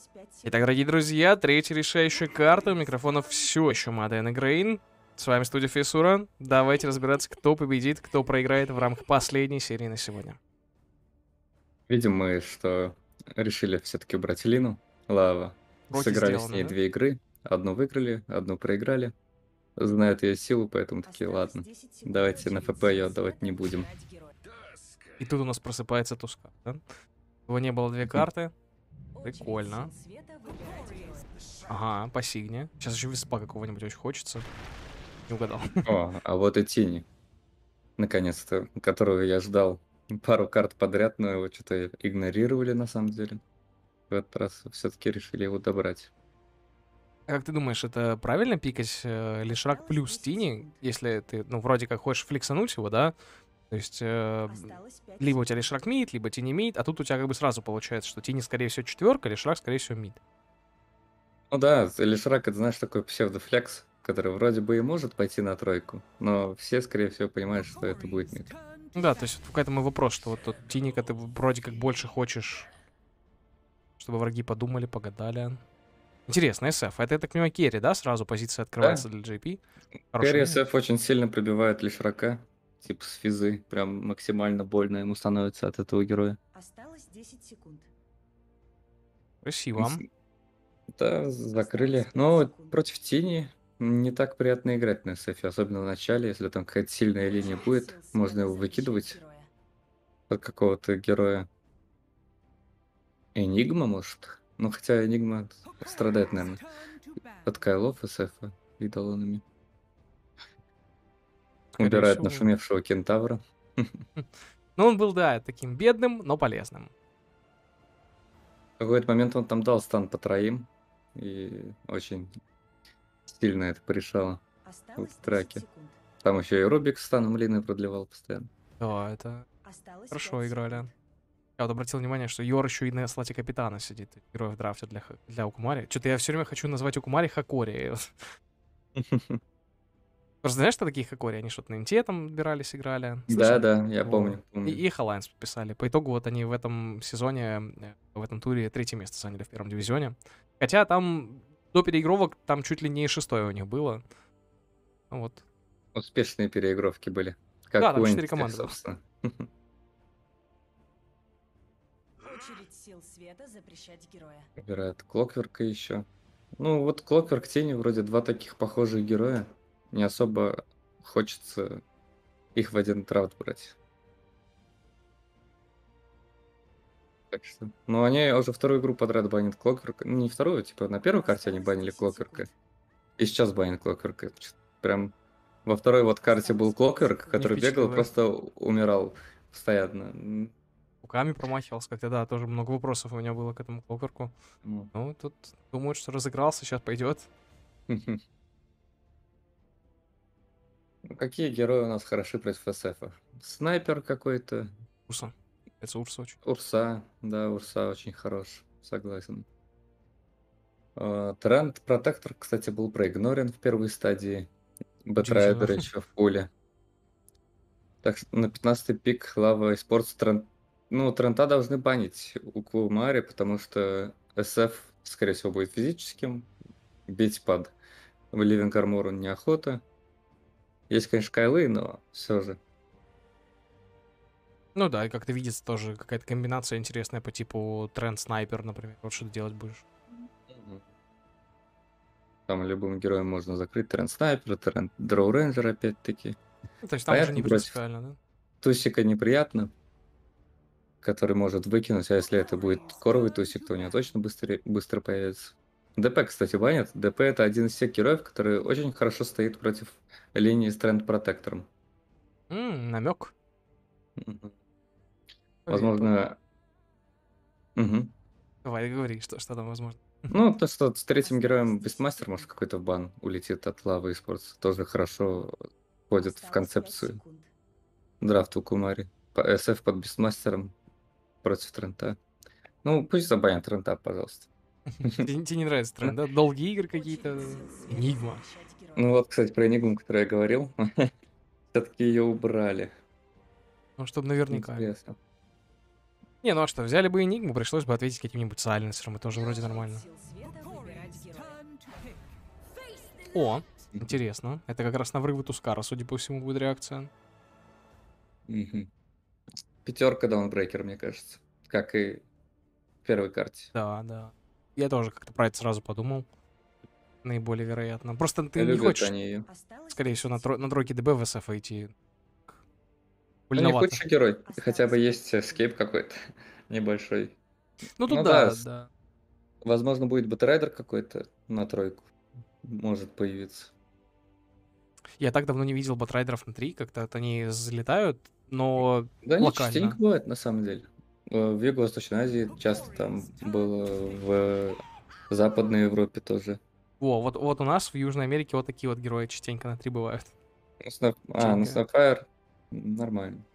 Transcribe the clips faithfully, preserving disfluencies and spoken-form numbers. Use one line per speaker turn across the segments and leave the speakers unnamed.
Итак, дорогие друзья, третья решающая карта. У микрофонов все еще Маден и Грейн. С вами студия Фиссура. Давайте разбираться, кто победит, кто проиграет в рамках последней серии на сегодня.
Видим мы, что решили все-таки убрать Лину, Лава.
Уроки
Сыграли с
сделаны,
ней
да?
две игры. Одну выиграли, одну проиграли. Знают ее силу, поэтому такие, ладно. Давайте на ФП ее отдавать не будем.
И тут у нас просыпается Туска, да? Его не было две карты. Прикольно. Ага, по сигне. Сейчас еще виспа какого-нибудь очень хочется. Не угадал.
О, а вот и Тини. Наконец-то, которую я ждал пару карт подряд, но его что-то игнорировали на самом деле. В этот раз все-таки решили его добрать.
А как ты думаешь, это правильно пикать э, Лишрак плюс Тини, если ты, ну, вроде как хочешь флексануть его, да? То есть, э, либо у тебя Лишрак мид, либо Тини мид, а тут у тебя как бы сразу получается, что Тини, скорее всего, четверка, Лишрак, скорее всего, мид.
Ну да, Лишрак, это, знаешь, такой псевдофлекс, который вроде бы и может пойти на тройку, но все, скорее всего, понимают, что это будет мид.
Ну да, то есть вот к этому и вопрос, что вот тут Тиника ты вроде как больше хочешь, чтобы враги подумали, погадали. Интересно, эс эф, это, я так понимаю, керри, да? Сразу позиция открывается
Да,
для джей пи.
Кэрри
Хорошо.
эс эф очень сильно пробивает Лишрака, типа с физы, прям максимально больно ему становится от этого героя.
Осталось десять секунд.
Красиво.
Да, закрыли. Но против Тини не так приятно играть на эс эф, особенно в начале, если там какая-то сильная линия будет, можно его выкидывать под какого-то героя. Энигма, может? Ну, хотя Энигма страдает, наверное, от кайлов эс эф и талонами.
Скорее
Убирает
всего.
нашумевшего кентавра.
Ну, он был, да, таким бедным, но полезным.
В какой-то момент он там дал стан по троим, и очень сильно это порешало в траке. Там еще и Рубик с станом Лины продлевал постоянно.
Да, это
Осталось
хорошо
пять
играли.
секунд.
Я вот обратил внимание, что Йор еще и на слоте капитана сидит. Герой в драфте для, Ха- для Укумари. Что-то я все время хочу назвать Укумари Хакори. Просто знаешь, что такие Хакори? Они что-то на НТ там отбирались, играли.
Да,
Слышал?
да, я
Вот.
помню.
И,
помню.
и их Alliance подписали. По итогу вот они в этом сезоне, э, в этом туре третье место заняли в первом дивизионе. Хотя там до переигровок там чуть ли не шестое у них было. Ну вот.
Успешные переигровки были.
Да,
Как
там
у
четыре
Энтити,
команды было.
собственно.
Очередь сил света запрещать героя.
Убирает Клокверка еще. Ну, вот Клокверк Тени вроде два таких похожих героя. Не особо хочется их в один драфт брать. Так что... Ну, они уже вторую игру подряд банят Клокверка. Ну, не вторую, типа на первой карте они банили Клокверка. И сейчас банят Клокверка. Чё- Прям во второй вот карте был Клокверк, который бегал и
впечатлило.
просто умирал постоянно. М,
Руками промахивался как-то, да, тоже много вопросов у меня было к этому Клокерку.
ну.
Ну, тут думают, что разыгрался, сейчас пойдет.
Ну, какие герои у нас хороши против эс эф? Снайпер какой-то.
Урса. Это Урса очень.
Урса. Да, Урса очень хорош. Согласен. А, Тренд Протектор, кстати, был проигнорен в первой стадии.
Удивительно.
Бэтрайдер еще в пуле. Так что на пятнадцатый пик Лава и Спортс Тренд... Ну, Трента должны банить у Кумари, потому что эс эф, скорее всего, будет физическим. Бить под Ливинг Армору неохота. Есть, конечно, кайлы, но все же.
Ну да, и как-то видится тоже какая-то комбинация интересная по типу тренд снайпер, например. Вот что ты делать будешь.
Там любым героем можно закрыть. Тренд Снайпер, Тренд Дроу Рейнджер, опять-таки.
Ну, то есть там уже
Понятно,
не
против
принципиально, да?
Тусика неприятно, который может выкинуть, а если это будет коровый Тусик, то у него точно быстрее, быстро появится. ДП, кстати, банят. ДП это один из тех героев, который очень хорошо стоит против линии с Тренд Протектором.
М, намек.
Мгм.
Поверь, поверь.
Возможно... Мгм.
Давай, говори, что, что там возможно.
Ну, то, что с третьим героем Бестмастер, может, какой-то в бан улетит от Лавы и Спортс, тоже хорошо входит в
Осталось пять
концепцию
секунд.
драфта у Кумари. По эс эф под Бестмастером против Трента. Ну, пусть забанят Трента, пожалуйста.
Тебе тебе не нравится тренд, да? Долгие игры какие-то. Энигма.
Ну вот, кстати, про Энигму, которую я говорил, все-таки ее убрали.
Ну, чтобы наверняка.
Интересно.
Не, ну а что, взяли бы Энигму, пришлось бы ответить каким-нибудь сайленсером, это уже вроде нормально.
Сил света выбирать героя.
О,
Мгм.
интересно. Это как раз на врывы Тускара, судя по всему, будет реакция.
Мгм. Пятерка даунбрейкер, мне кажется. Как и в первой карте.
Да, да. Я тоже как-то про это сразу подумал. Наиболее вероятно. Просто ты не
Любят
хочешь,
они ее.
Осталось
скорее всего, на,
десять
тро- на
секунд.
тройке ДБ в СФ идти.
Ну, не
Больновато.
худший герой. Хотя бы
Осталось
есть
пять
эскейп какой-то небольшой.
Ну тут
Ну да,
да,
с-
да.
возможно, будет бэтрайдер какой-то на тройку. Может появиться.
Я так давно не видел батрайдеров на три, как-то вот они залетают, но
Да нет, частенько
локально.
бывает, на самом деле. Э, В Юго-Восточной Азии часто там было, в Западной Европе тоже.
Во, вот, вот у нас в Южной Америке вот такие вот герои частенько на три бывают.
Ну, Snap- А, ну
Частенько.
Snapfire нормально.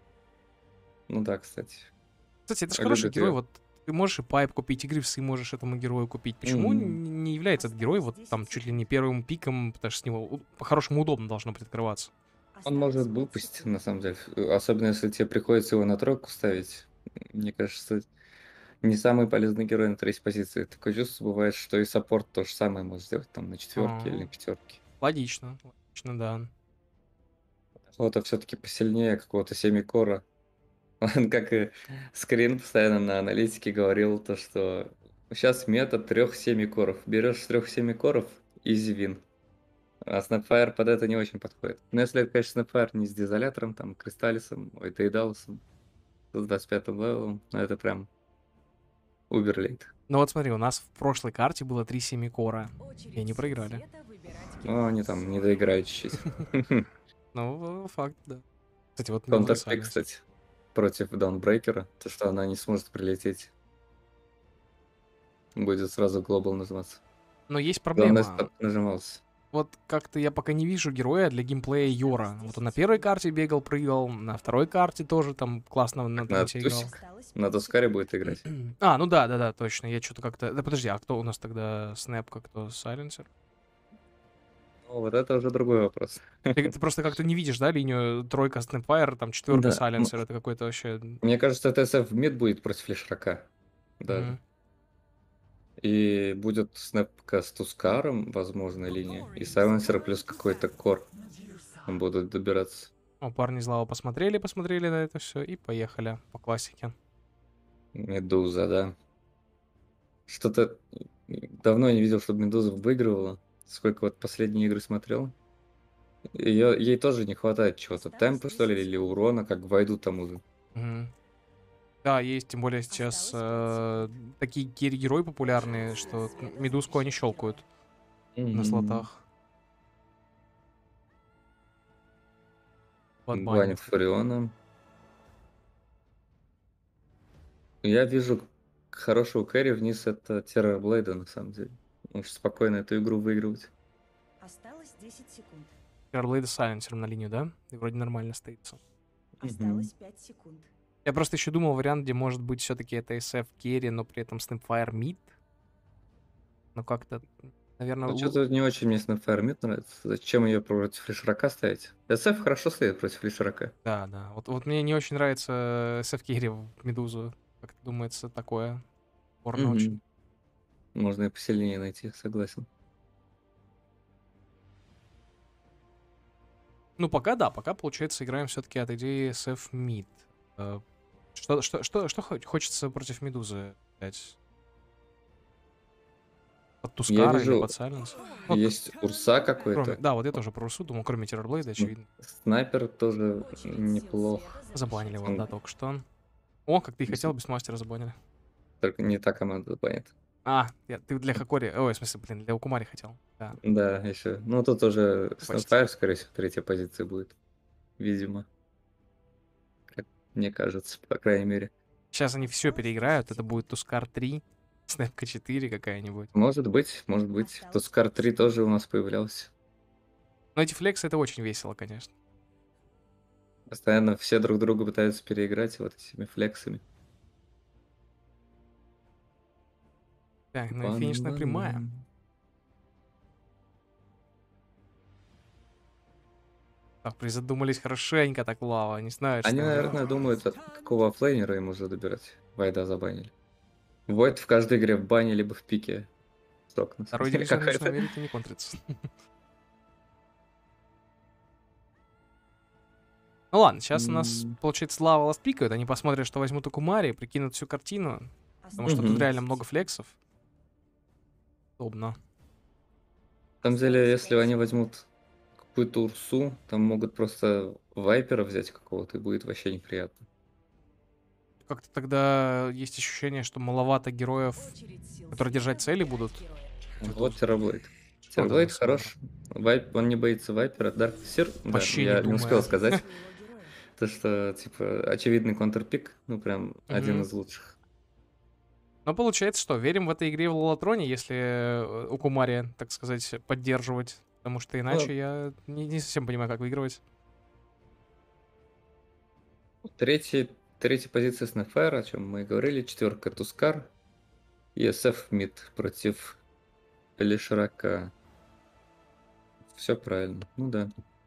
Ну да, кстати.
Кстати, это же хороший
Любят
герой,
ее.
вот ты можешь и пайп купить, и грифсы можешь этому герою купить. Почему
Мгм.
н- не является этот герой вот там чуть ли не первым пиком, потому что с него у- по-хорошему удобно должно быть открываться?
Он
Осталось
может
пять
выпустить,
секунд.
на самом деле. Э, Особенно, если тебе приходится его на тройку ставить. Мне кажется, не самый полезный герой на третьей позиции. Такое чувство бывает, что и саппорт то же самое может сделать там на четверке или
А,
на пятерке.
логично, логично, да.
Кого-то все-таки посильнее, какого-то семикора. Он как и Скрин постоянно на аналитике говорил, то, что сейчас метод трех семикоров. Берешь трех семикоров, изи вин. А Snapfire под это не очень подходит. Но если это, конечно, Snapfire не с дезолятором, там, Кристаллисом, ой, Дейдалусом, с двадцать пятым левелом, ну это прям уберлейт.
Ну вот смотри, у нас в прошлой карте было три семикора, и
Очередь
они
сил
проиграли.
света выбирать
Ну,
героя.
они там не доиграют чуть-чуть.
Ну, факт, да. Кстати, вот Медуза
Контрпик,
Сайленсер.
кстати, против Даунбрейкера, то, что она не сможет прилететь, будет сразу глобал называться.
Но есть
Главное,
проблема.
чтобы нажимался.
Вот как-то я пока не вижу героя для геймплея Йора. Вот он на первой карте бегал, прыгал, на второй карте тоже там классно на
На
Тренте играл.
Тусик,
Осталось
на
пять
Тускаре
секунд.
будет играть.
А, ну да, да, да, точно. Я что-то как-то... Да подожди, а кто у нас тогда Снэп, кто Сайленсер?
Ну, вот это уже другой вопрос.
Ты, ты просто как-то не видишь, да, линию тройка Снэпфайр, там четверка
Да, м,
Сайленсер, это какой-то вообще...
мне кажется, ТСФ в мид будет против Лишрака даже.
Мгм.
И будет снэпка с Тускаром, возможно, линия. И Сайленсер плюс какой-то кор будут добираться.
О, парни из лава посмотрели, посмотрели на это все и поехали по классике.
Медуза, да. Что-то давно не видел, чтобы Медуза выигрывала. Сколько вот последние игры смотрел. Её- ей тоже не хватает чего-то. Темпа, что ли, или урона, как войду тому же.
Мгм. Да, есть, тем более сейчас э, такие герои популярные, что медузку они щелкают на
Мгм.
слотах. Подбанят.
Банит Фуриона. Я вижу хорошего кэрри вниз это Террорблейда, на самом деле. Может спокойно эту игру выигрывать.
Осталось десять секунд.
Блейда с сайленсером на линию, да? И вроде нормально стоится.
Осталось пять секунд.
Я просто еще думал вариант, где может быть все-таки это эс эф керри, но при этом Snapfire мид. Но как-то, наверное,
Ну, что-то не очень мне Snapfire Mid нравится. Зачем ее против Лишрака ставить? эс эф хорошо стоит против Лишрака.
да, да. Вот, вот мне не очень нравится эс эф керри в Медузу. Как думается, такое. Спорно очень.
Мгм. Можно и посильнее найти, согласен.
Ну, пока да, пока, получается, играем все-таки от идеи эс эф мид. Э, Что, что, что, что хо- хочется против Медузы взять? Под
Я
Тускара или
вижу,
под Сайленс? Вот,
есть Урса
кроме,
какой-то.
да, вот я тоже про Русу думал, кроме Террорблейда,
М,
очевидно.
Снайпер тоже
Очередь сил
неплох.
света
Забанили его,
Он
да, только что. О, как ты и
с-
хотел, без мастера забанили.
только не та команда банит.
А, я- ты для Хакори... Ой, в смысле, блин, для Укумари хотел. Да,
Да, еще. Ну, тут уже
почти.
Snapfire, скорее всего, третья позиция будет. Видимо. Как мне кажется, по крайней мере.
Сейчас они все переиграют, это будет Тускар три, Снэпка четыре какая-нибудь.
Может быть, может быть. Тускар три тоже у нас появлялся.
Но эти флексы, это очень весело, конечно.
Постоянно все друг друга пытаются переиграть вот этими флексами.
Так, ну и финишная прямая.
Бан-бан-бан.
Так, призадумались хорошенько так лава. Не знаю, что
Они,
им делать.
наверное, думают, от какого оффлейнера ему забирать. Вайда забанили. Войд в каждой игре в бане либо в пике. Срок, на самом
Второй
деле,
дивизион Южной
какой-то.
Америки не контрится. Ну ладно, сейчас у нас,
М,
получается, лава ласт пикают. Они посмотрят, что возьмут Акумари, прикинут всю картину. Потому что тут
Мгм.
реально много флексов. Удобно.
На самом деле, если они возьмут какую-то Урсу, там могут просто Вайпера взять какого-то, и будет вообще неприятно.
Как-то тогда есть ощущение, что маловато героев, которые держать цели будут. Что
Вот
тут?
Террорблейд.
Что
Террорблейд
это,
хорош. Вайп, он не боится Вайпера. Дарксир, да,
Вообще не
я не
думаю.
успел сказать. То, что, типа, очевидный контрпик, ну, прям один
Мгм.
из лучших.
Но получается, что верим в этой игре в Лолотроне, если э, у Кумари, так сказать, поддерживать. Потому что иначе
Ну,
я не, не совсем понимаю, как выигрывать.
третий, третья позиция Snapfire, о чем мы и говорили. Четверка Тускар. И эс эф мид против Лишрака. Все правильно. Ну да.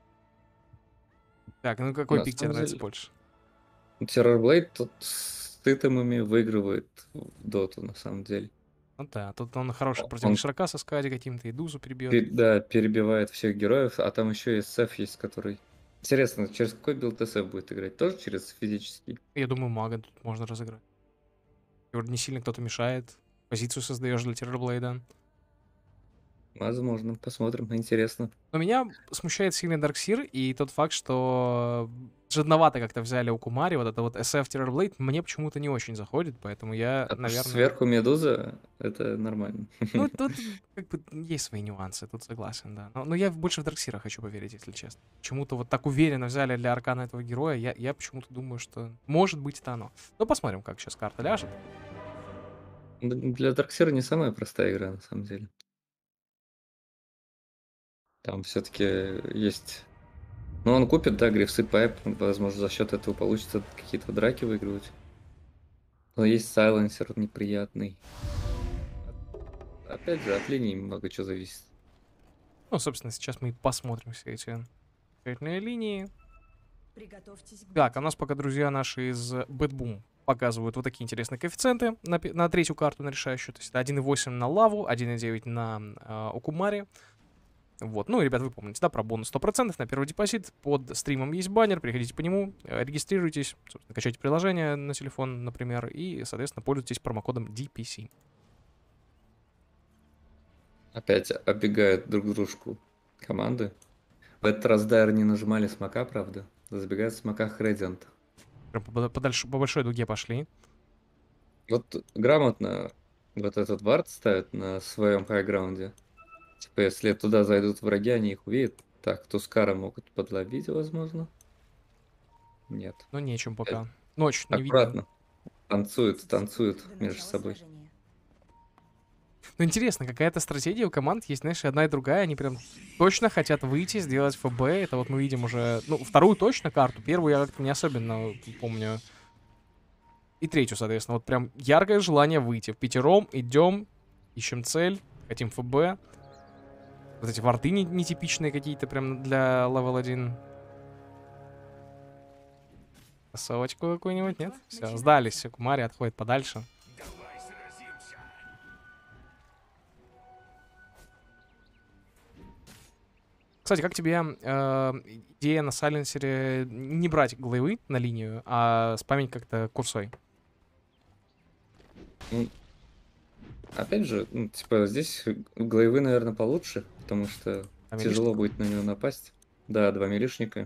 Так, ну какой
На
пик тебе
самом
нравится
деле,
больше?
Террорблейд тут с титамами выигрывает в доту, на самом деле.
Ну да, тут он хороший против
Он,
Лишрака со Скади каким-то, и Дузу перебьет.
пе- да, перебивает всех героев, а там еще и эс эф есть, который... Интересно, через какой билд эс эф будет играть? Тоже через физический?
Я думаю, мага тут можно разыграть. И вроде не сильно кто-то мешает. Позицию создаешь для Террорблейда.
Возможно, посмотрим, интересно.
Но меня смущает сильно Дарксир и тот факт, что жадновато как-то взяли у Кумари. Вот это вот эс эф Terrorblade мне почему-то не очень заходит, поэтому я,
А то, что
наверное...
сверху Медуза, это нормально.
Ну, тут как бы есть свои нюансы, тут согласен, да. Но, но я больше в Дарксира хочу поверить, если честно. Почему-то вот так уверенно взяли для Аркана этого героя, я, я почему-то думаю, что может быть это оно. Ну, посмотрим, как сейчас карта ляжет.
Д- Для Дарксира не самая простая игра, на самом деле. Там все-таки есть... Ну, он купит, да, грифсы пайп, возможно, за счет этого получится какие-то драки выигрывать. Но есть сайленсер неприятный. Опять же, от линии много чего зависит.
Ну, собственно, сейчас мы и посмотрим все эти замечательные линии.
Приготовьтесь к
Так, а у
битве.
нас пока друзья наши из Bad показывают вот такие интересные коэффициенты на, пе- на третью карту, на решающую. То есть это один и восемь на лаву, один и девять на э, Окумаре. Вот, ну, и, ребят, вы помните, да, про бонус сто процентов на первый депозит. Под стримом есть баннер, переходите по нему, э, регистрируйтесь, собственно, качайте приложение на телефон, например, и, соответственно, пользуйтесь промокодом ди пи си.
Опять оббегают друг дружку команды. В этот раз Дайр не нажимали смока, правда. Забегают в смоках Radiant.
Прям по, по дальш- по большой дуге пошли.
Вот грамотно вот этот вард ставят на своем хайграунде. Типа, если туда зайдут враги, они их увидят. Так, Тускара могут подловить, возможно. Нет.
Но нечем
Э,
пока. Ночь, не видно.
Аккуратно. Танцуют,
десять
танцуют
секунд до
между
начала
собой.
сражения.
Ну, интересно, какая-то стратегия у команд есть, знаешь, и одна и другая. Они прям точно хотят выйти, сделать ФБ. Это вот мы видим уже, ну, вторую точно карту. Первую я как-то не особенно помню. И третью, соответственно. Вот прям яркое желание выйти. В пятером идем, ищем цель, хотим ФБ. Вот эти варты не- нетипичные какие-то прям для левел один. Кроссовочку какую-нибудь, нет?
Битва
Все,
начинается.
сдались. Кумари отходит подальше. Кстати, как тебе э, идея на сайленсере не брать глейвы на линию, а спамить как-то курсой?
Ну, опять же, ну, типа, здесь глейвы, наверное, получше, потому что
А
тяжело
милишник?
будет на него напасть. Да, два милишника.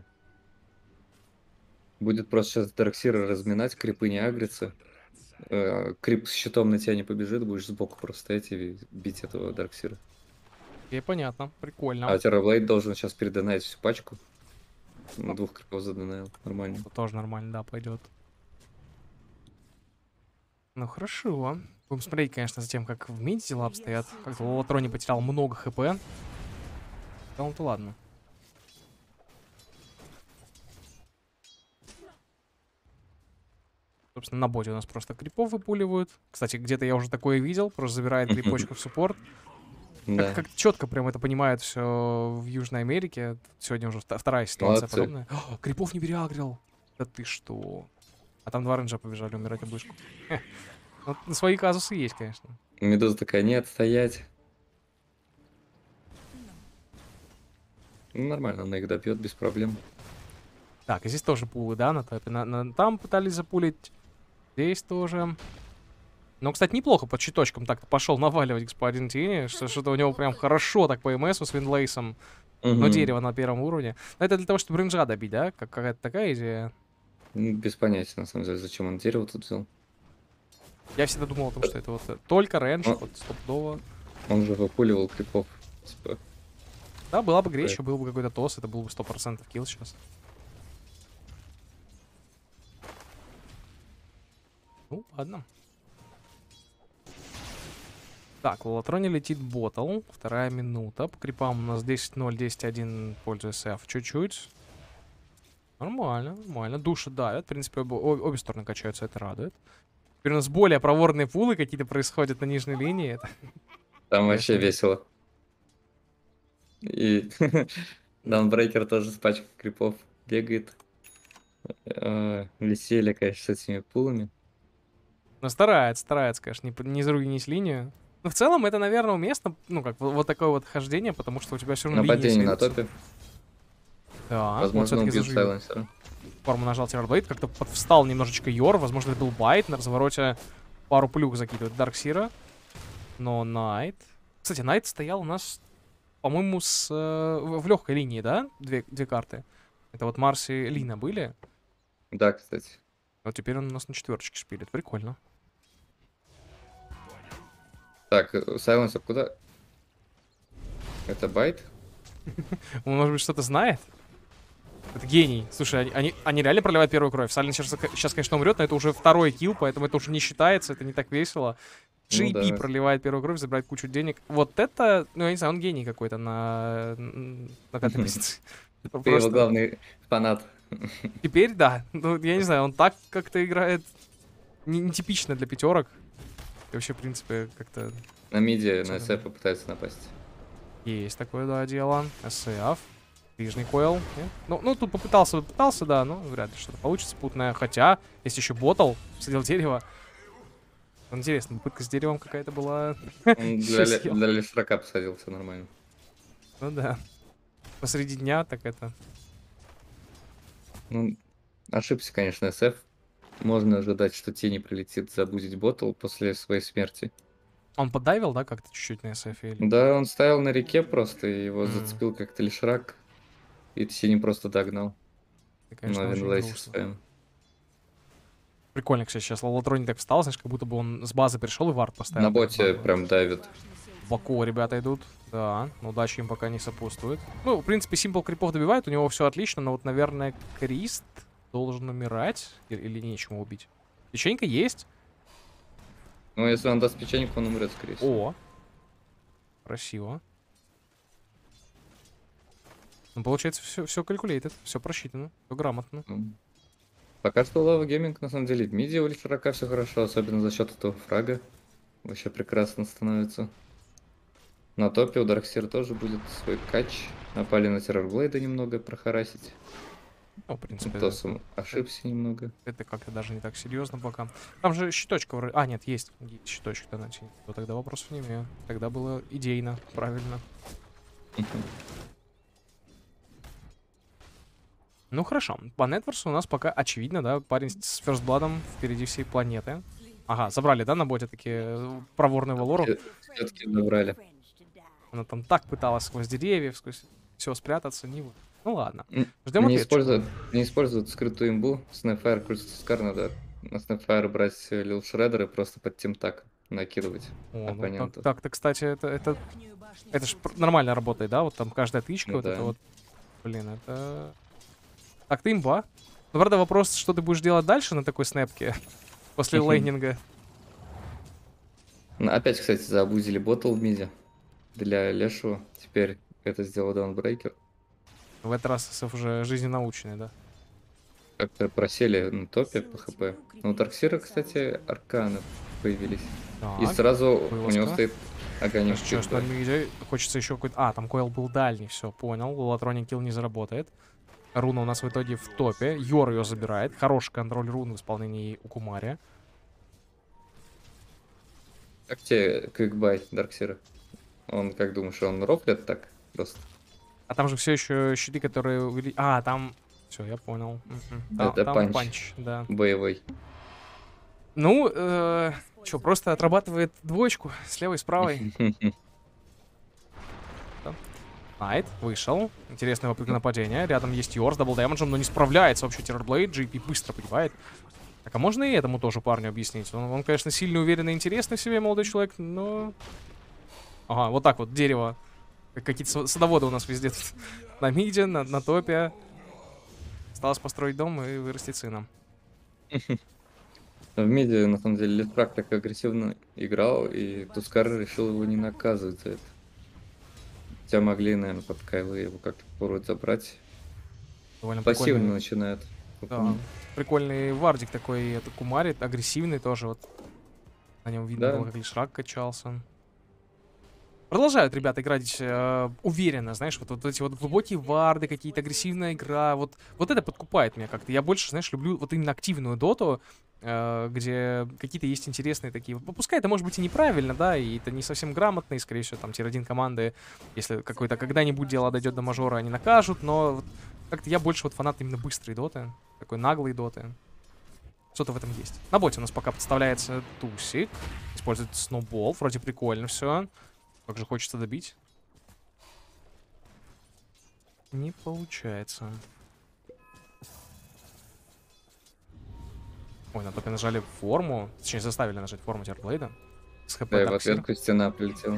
Будет просто сейчас Дарксира разминать, крипы не агрятся. Э, Крип с щитом на тебя не побежит, будешь сбоку просто стоять и бить этого Дарксира.
Окей, понятно. Прикольно.
А Террорблейд должен сейчас передонать всю пачку. Ну, двух крипов задонаил, нормально.
Это тоже нормально, да, пойдет. Ну хорошо. Будем смотреть, конечно, за тем, как в миде дела обстоят. Как-то Лолотрони потерял много хп. В целом-то ладно. Собственно, на боте у нас просто крипов выпуливают. Кстати, где-то я уже такое видел. Просто забирает крипочку в суппорт.
Да.
Как, как четко прям это понимают все в Южной Америке. Сегодня уже вта- вторая ситуация
Молодцы.
подобная. О, крипов не переагрил. Да ты что? А там два рейнджа побежали умирать об вышку. Хе. Ну, свои казусы есть, конечно.
Медуза такая, нет, стоять. Ну, нормально, она их добьет без проблем.
Так, и здесь тоже пулы, да, на топе. На, на- там пытались запулить. Здесь тоже. Ну, кстати, неплохо под щиточком так-то пошел наваливать господин Тини. Что- Что-то у него прям хорошо так по МСу с Винлейсом. Но
Мгм.
дерево на первом уровне. Но это для того, чтобы рейнджа добить, да? Как какая-то такая идея.
Ну, без понятия, на самом деле, зачем он дерево тут взял.
Я всегда думал о том, что это вот э, только рейндж,
А.
вот стопудово.
Он же выпуливал крипов. Типа,
Да, была бы
Такое.
греча, был бы какой-то тос, это был бы сто процентов килл сейчас. Ну, ладно. Так, в Лолотроне летит ботл. Вторая минута. По крипам у нас десять ноль, десять один, пользуясь эф чуть-чуть. Нормально, нормально. Души давят. В принципе, обе, об- обе стороны качаются, это радует. Теперь у нас более проворные пулы какие-то происходят на нижней линии. Это...
там
Конечно.
вообще весело. И Даунбрейкер тоже с пачкой крипов бегает. А, Веселье, конечно, с этими пулами.
Ну, старается, старается, конечно, не, п- не заруинить линию. Но в целом это, наверное, уместно, ну, как вот, вот такое вот хождение, потому что у тебя все равно линия
Нападение на
светится.
топе.
Да, вот
Возможно,
все-таки
убьют
заживет.
сайленсера.
Форму нажал Террорблейд, как-то подвстал немножечко Йор, возможно, это был Байт, на развороте пару плюх закидывает Дарксира. Но Найт... Кстати, Найт стоял у нас, по-моему, с, э, в, в легкой линии, да? Две, две карты. Это вот Марс и Лина были.
Да, кстати.
Вот теперь он у нас на четверочке шпилит. Прикольно.
Так, э, сайленсер куда? Это байт?
Он, может быть, что-то знает? Это гений. Слушай, они, они, они реально проливают первую кровь. Сайленсер сейчас, конечно, умрет, но это уже второй килл, поэтому это уже не считается, это не так весело. джей пи
да.
проливает первую кровь, забирает кучу денег. Вот это, ну, я не знаю, он гений какой-то на, на пятой позиции. Это
Ты его
просто-
главный фанат.
Теперь, да. Ну, я не знаю, он так как-то играет не- нетипично для пятерок. И вообще, в принципе, как-то
На миде на
Всё
эс эф попытается напасть.
есть такое, да, дело. эс эф. Ближний койл. Нет? Ну, ну, тут попытался, попытался, да, но вряд ли что-то получится путное. Хотя, есть еще ботл, сидел дерево. Интересно, попытка с деревом какая-то была.
Он для,
Щас
ле-
съел.
для лешрака посадил, все нормально.
Ну да. Посреди дня так это.
Ну, ошибся, конечно, эс эф. Можно ожидать, что тени прилетит забудить ботл после своей смерти.
Он поддавил, да, как-то чуть-чуть на эс эф или...
Да, он стоял на реке просто, и его
М.
зацепил как-то лишрак. И тени просто догнал.
Это, конечно,
на
очень
винлейсе
грустно.
своем.
Прикольно, кстати, сейчас Лолотрони так встал, знаешь, как будто бы он с базы пришел и вард поставил.
На боте
Так,
прям давит.
В Баку ребята идут. Да, но удачи им пока не сопутствует. Ну, в принципе, Симпл крипов добивает, у него все отлично, но вот, наверное, Крист должен умирать. и- Или нечему убить. Печенька есть.
Ну, если он даст печеньку, он умрет, скорее всего.
О. Красиво. Ну, получается, все, все калькулирует, все просчитано, все грамотно.
Ну, Пока что Лава Гейминг, на самом деле, в миде у лишрака все хорошо, особенно за счет этого фрага. Вообще прекрасно становится. На топе у Дарксир тоже будет свой кач. Напали на Террорблейда немного прохарасить.
Ну, в принципе,
Тосом ошибся немного.
это как-то даже не так серьезно пока. Там же щиточка вроде... А, нет, есть есть щиточек-то на тени. То тогда вопросов не имею. Тогда было идейно, правильно. Ну, хорошо. По Нетворсу у нас пока очевидно, да, парень с ферстбладом впереди всей планеты. Ага, забрали, да, на боте такие проворную Валору.
Все-таки забрали.
Она там так пыталась сквозь деревья, сквозь все спрятаться, не вы. Ну ладно.
М,
Ждем
Не
ответчика.
используют, не используют скрытую имбу. Снайфайр крутится Скар, надо на Снайфайр брать Лил Шреддер и просто под тимтак накидывать
О, ну, так,
оппонента.
так-то, кстати, это, это, это ж пр- нормально работает, да? Вот там каждая тычка,
Ну
вот это
да.
вот. Блин, это... Так, ты имба. Ну, правда, вопрос, что ты будешь делать дальше на такой снэпке после
Мгм.
лейнинга.
Ну, Опять, кстати, заабузили ботл в миде для Лешу. Теперь это сделал Даунбрейкер.
В этот раз СФ уже жизненно научный, да?
Как-то просели на топе по хп. Но у Дарксира, кстати, арканы появились. И
Так,
сразу у
вылазка.
него стоит Огонек.
Что, что миде? Хочется еще какой-то... А, там койл был дальний, все, понял. Лулатроник килл не заработает. Руна у нас в итоге в топе. Йор ее забирает. Хороший контроль рун в исполнении Укумари.
Как тебе квикбай Дарксира? Он, как думаешь, он рофлит так просто?
А там же все еще щиты, которые... увели- А, там... Все, я понял. Мгм. Там,
Это
там
панч.
панч, да.
Боевой.
Ну, э, что, просто отрабатывает двоечку с левой, с правой. Найт вышел. Интересное попытка нападения. Рядом есть Йор с дабл дэмэджем, но не справляется вообще Террорблейд. джей пи быстро погибает. Так, а можно и этому тоже парню объяснить? Он, он, конечно, сильно уверенный и интересный в себе молодой человек, но... Ага, вот так вот, дерево. Как какие-то садоводы у нас везде тут. На миде, на, на топе. Осталось построить дом и вырастить сына.
В миде, на самом деле, Литфраг так агрессивно играл, и Тускар решил его не наказывать за это. Хотя могли, наверное, под Кайлы его как-то попробовать забрать.
Довольно
Пассивно
прикольный.
начинает.
Да. Прикольный вардик такой, это Кумари, агрессивный тоже. Вот на нем видно
Да.
было, как Лишрак качался. Продолжают ребята играть э, уверенно, знаешь, вот, вот эти вот глубокие варды, какие-то агрессивная игра, вот, вот это подкупает меня как-то. Я больше, знаешь, люблю вот именно активную доту, э, где какие-то есть интересные такие. Пускай это может быть и неправильно, да, и это не совсем грамотно, и, скорее всего, там тир один команды, если какое-то когда-нибудь дело дойдет до мажора, они накажут, но вот как-то я больше вот фанат именно быстрой доты, такой наглой доты. Что-то в этом есть. На боте у нас пока подставляется Тусик, использует сноубол, вроде прикольно все. Как же хочется добить. Не получается. Ой, на топе нажали форму. Точнее, заставили нажать форму Терблейда. С хп
Да, и в
Дарксир.
ответку стена прилетела.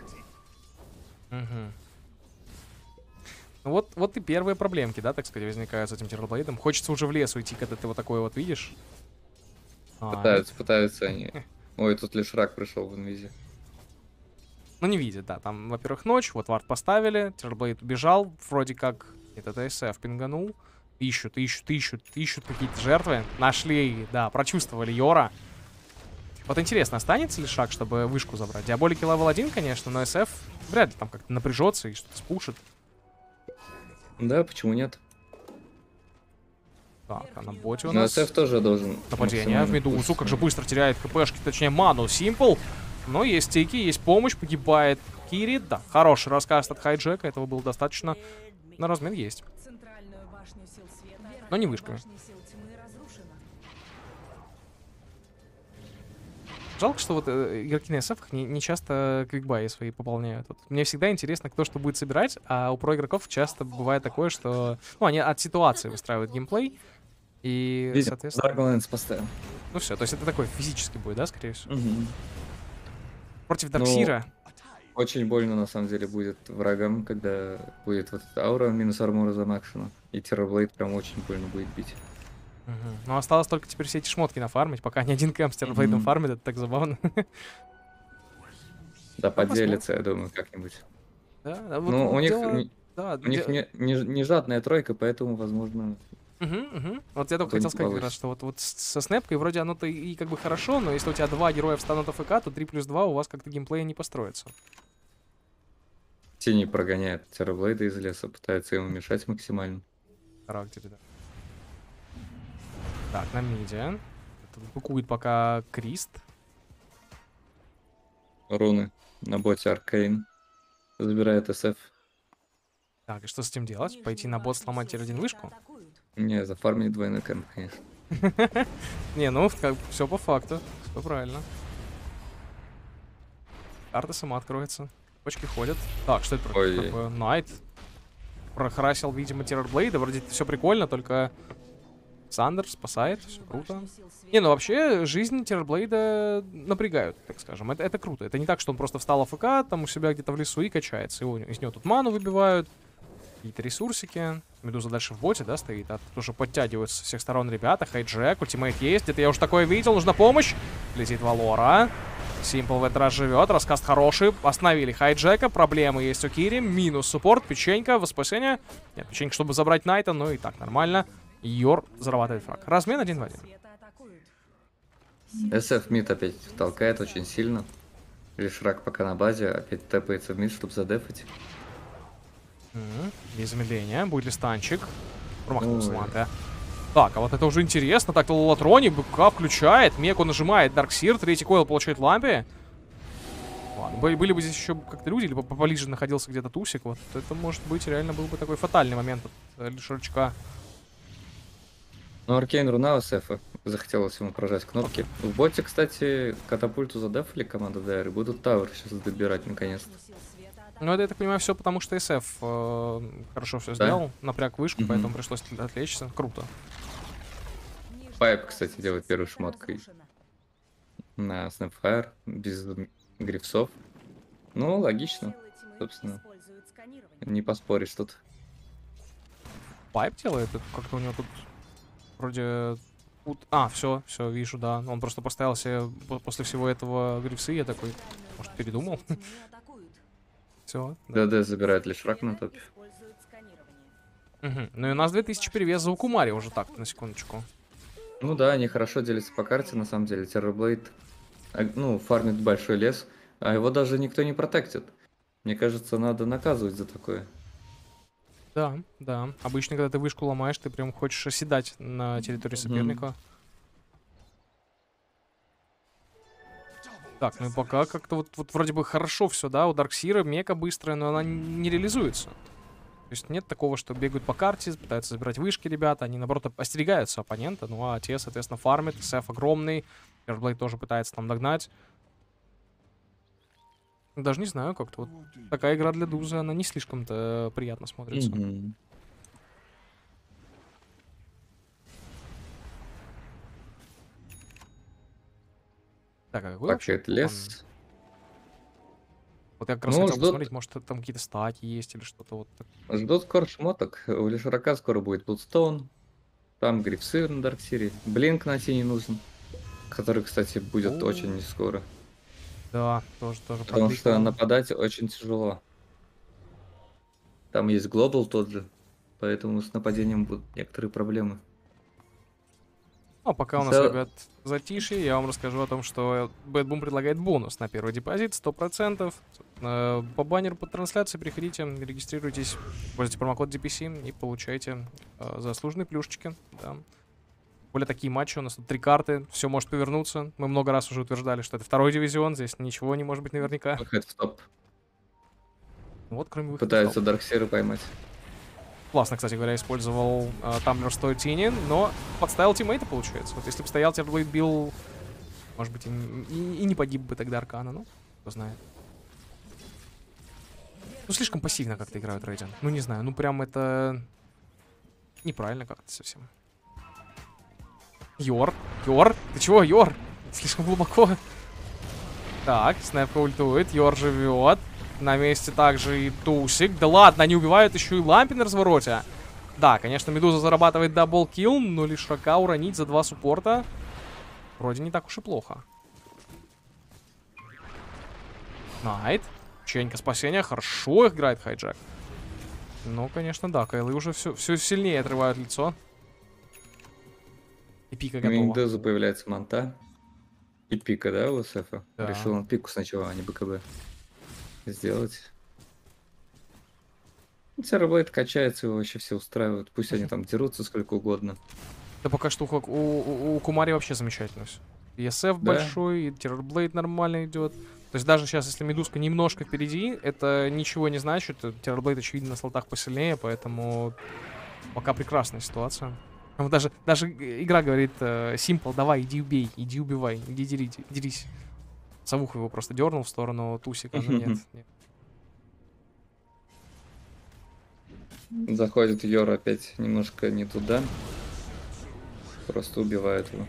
Угу. Ну вот, вот и первые проблемки, да, так сказать, возникают с этим Терблейдом. Хочется уже в лес уйти, когда ты вот такое вот видишь. А,
Пытаются, пытаются они. Ой, тут лишь рак пришел в инвизе.
Ну, не видит, да. Там, во-первых, ночь, вот вард поставили, Терблейд убежал, вроде как... Это ТСФ пинганул. Ищут, ищут, ищут, ищут какие-то жертвы. Нашли, да, прочувствовали Йора. Вот интересно, останется ли шаг, чтобы вышку забрать? Диаболики левел один, конечно, но СФ вряд ли там как-то напряжется и что-то спушит.
Да, почему нет?
Так, а на боте у
Но
нас...
СФ тоже должен...
Нападение в Медузу, как же быстро теряет хпшки, точнее ману Симпл. Но есть стейки, есть помощь, погибает Кири. Да, хороший рассказ от Хайджека, этого было достаточно. На размен есть. Но не вышками. Жалко, что вот э, игроки на эсэфках не, не часто квикбаи свои пополняют. Вот мне всегда интересно, кто что будет собирать, а у проигроков часто бывает такое, что... Ну, они от ситуации выстраивают геймплей. И,
Видим,
соответственно...
Dragonlance поставил.
Ну все, то есть это такой физический бой, да, скорее всего?
Угу.
Против Дарксира.
Очень больно, на самом деле, будет врагам, когда будет вот эта аура минус армора за максимум. И Террорблейд прям очень больно будет бить.
Угу. Ну, осталось только теперь все эти шмотки нафармить, пока ни один кэмп с Террорблейдом
Мгм.
фармит, это так забавно.
Да,
посмотрим.
поделится, я думаю, как-нибудь.
Да, а вот
Ну, у них,
дело-
не,
да,
у них
де-
не, не, не жадная тройка, поэтому, возможно...
Мгм, мгм. Вот я только
то не
хотел сказать как раз,
получится.
что вот, вот с- со снэпкой вроде оно-то и, и как бы хорошо, но если у тебя два героя встанут АФК, то три плюс два у вас как-то геймплея не построится.
Тени прогоняет Террорблейда из леса, пытается ему мешать максимально.
В характере, да. Так, на миде. Тут быкует пока Крист.
Руны на боте Аркейн. Забирает СФ.
Так, и что с этим делать? Пойти на бот сломать тир один вышку?
Не, зафармить двойной кэмп, конечно.
Не, ну, все по факту. Все правильно. Карта сама откроется. Почки ходят. Так, что это про-
Ой.
такое? Найт. Прохарасил, видимо, Террорблейда. Вроде все прикольно, только Сандер спасает. Все круто. Не, ну вообще, жизнь Террорблейда напрягают, так скажем. Это, это круто. Это не так, что он просто встал АФК, там у себя где-то в лесу и качается. Его, из него тут ману выбивают. Какие-то ресурсики. Медуза дальше в боте, да, стоит. А тут уже подтягиваются со всех сторон ребята. Хайджек, ультимейт есть. Где-то я уже такое видел. Нужна помощь. Летит Валора. Симпл в этот раз живет. Рассказ хороший. Остановили Хайджека. Проблемы есть у Кири. Минус суппорт. Печенька. Воскресенье. Нет, печенька, чтобы забрать Найта. Ну и так, нормально. Йор зарабатывает фраг. Размен один в один.
СФ мид опять толкает очень сильно. Лишрак пока на базе, опять тэпается в мид, чтобы задефать.
Мгм. Без замедления. Будет ли станчик? Промахнулся
Ой.
лампе. Так, а вот это уже интересно. Так-то Лолатрони, БК включает, Меку нажимает, Дарксир, третий койл получает лампе. Ладно, были, были бы здесь еще как-то люди, либо поближе находился где-то Тусик, вот это, может быть, реально был бы такой фатальный момент от э, Лишарчка.
Ну, Аркейн руна у Сефа. Захотелось ему прожать кнопки. В боте, кстати, катапульту задефали команда ДР и будут тавер сейчас добирать наконец-то.
Ну, это, я так понимаю, все потому, что СФ э, хорошо все
Да?
сделал, напряг вышку,
Мгм.
поэтому пришлось отвлечься. Круто.
Пайп, кстати, делает первой шмоткой на Snapfire, без грифсов. Ну, логично, собственно. Не поспоришь тут.
Пайп делает, это как-то у него тут вроде... тут- А, все, все, вижу, да. Он просто поставил себе по- после всего этого грифсы, я такой, может, передумал? Все.
ДД забирает Лишрак на топе.
Ну и у нас две тысячи перевес за Укумари уже так, на секундочку.
Ну да, они хорошо делятся по карте, на самом деле. Террорблейд, а, ну, фармит большой лес, а его даже никто не протектит. Мне кажется, надо наказывать за такое.
Да, да. Обычно, когда ты вышку ломаешь, ты прям хочешь оседать на территории
Мгм.
соперника. Так, ну и пока как-то вот, вот вроде бы хорошо все, да, у Дарксира мека быстрая, но она не реализуется. То есть нет такого, что бегают по карте, пытаются забирать вышки ребята, они, наоборот, остерегаются оппонента, ну а те, соответственно, фармят, сэф огромный, Террорблейд тоже пытается там догнать. Даже не знаю, как-то вот такая игра для Дузы, она не слишком-то приятно смотрится.
Мгм.
Так, а какой вообще
Пакет
план?
лес.
Вот я как раз
Ну,
хотел
ждут.
посмотреть, может там какие-то стаки есть или что-то вот так.
Ждут скоро шмоток. У Лишрака скоро будет Bloodstone. Там грифсы на Дарксире. Блинк на тени нужен. Который, кстати, будет
О.
очень не скоро.
Да, тоже, тоже
Потому что
прокликал.
нападать очень тяжело. Там есть глобал тот же. Поэтому с нападением будут некоторые проблемы.
Ну, а пока у нас,
За-
ребят, затишье, я вам расскажу о том, что Bad Boom предлагает бонус на первый депозит сто процентов. Э, По баннеру под трансляцией приходите, регистрируйтесь, используйте промокод ди пи си и получайте э, заслуженные плюшечки. Да. Более такие матчи, у нас тут три карты, все может повернуться. Мы много раз уже утверждали, что это второй дивизион, здесь ничего не может быть наверняка.
Выход в топ.
Вот, кроме выхода в
Пытаются
топ.
Дарксира поймать.
Классно, кстати говоря, использовал э, Тамблер сто тени, но подставил тиммейта, получается. Вот если бы стоял Террорблейд бил, может быть, и, и- и не погиб бы тогда Аркана, ну, кто знает. Ну, слишком пассивно как-то играют Рейден. Ну, не знаю, ну, прям это неправильно как-то совсем. Йор, Йор, ты чего, Йор? Слишком глубоко. Так, снайпка ультует, Йор живет. На месте также и Тусик. Да ладно, они убивают еще и Лампи на развороте. Да, конечно, Медуза зарабатывает даблкилл, но лишь Рака уронить за два суппорта вроде не так уж и плохо. Найт. Ченька спасения. Хорошо играет Хайджак. Ну, конечно, да. Кайлы уже все, все сильнее отрывают лицо. И пика
У
готова.
Медузы появляется манта. И пика, да, у Сефа?
Да.
Решил он пику сначала, а не БКБ сделать. Террорблейд качается, его вообще все устраивают. Пусть они там дерутся сколько угодно.
Да пока что у, у, у Кумари вообще замечательно все. И эс эф
Да.
большой, и Террорблейд нормально идет. То есть даже сейчас, если Медузка немножко впереди, это ничего не значит. Террорблейд, очевидно, на слотах посильнее, поэтому пока прекрасная ситуация. Там даже, даже игра говорит, Симпл, давай, иди убей, иди убивай, иди дери, дерись. Савух его просто дернул в сторону Тусика, но нет, нет.
Заходит Йор опять немножко не туда. Просто убивает его.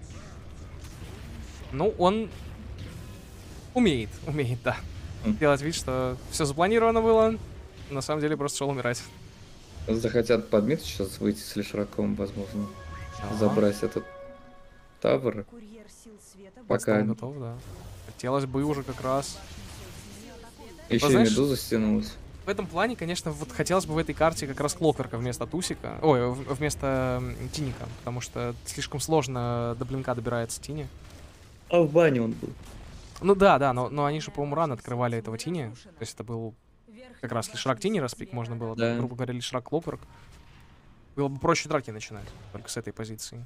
Ну, он умеет, умеет, да.
М.
Делать вид, что все запланировано было, на самом деле просто шел умирать.
Захотят подмит сейчас выйти с Лишраком, возможно.
Ага.
Забрать этот тавр.
Курьер сил света
Пока.
Он готов, да. Хотелось бы уже как раз.
Еще и
знаешь-
Медуза стянулась.
В этом плане, конечно, вот хотелось бы в этой карте как раз Клокверка вместо Тусика. Ой, в- вместо м, Тиника. Потому что слишком сложно до блинка добирается Тини.
А в бане он был.
Ну да, да, но, но они же, по-моему, рано открывали этого Тини. То есть это был как раз Лишрак Тини распик можно было.
Да.
Грубо говоря, Лишрак Клокворк. Было бы проще драки начинать, только с этой позиции.